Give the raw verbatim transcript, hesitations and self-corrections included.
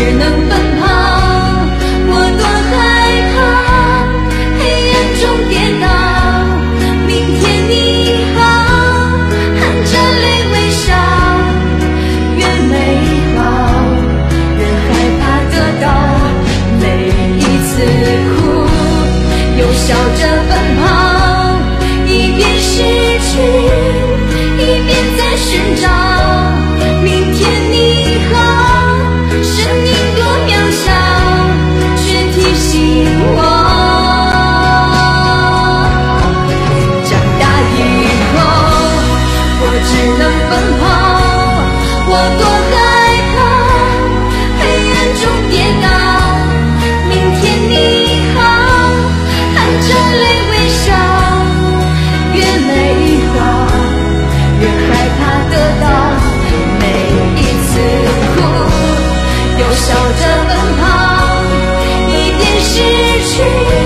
只能奔跑。我多害怕黑暗中跌倒，明天你好，含着泪微笑。越美好越害怕得到，每一次哭又笑着奔跑，一边失去一边在寻找。明天你好，生命多渺小，却提醒我，长大以后我只能奔跑。我多害怕黑暗中跌倒，明天你好，含着泪微笑。越美好越害怕得到，每一次哭又笑着奔跑，一边失去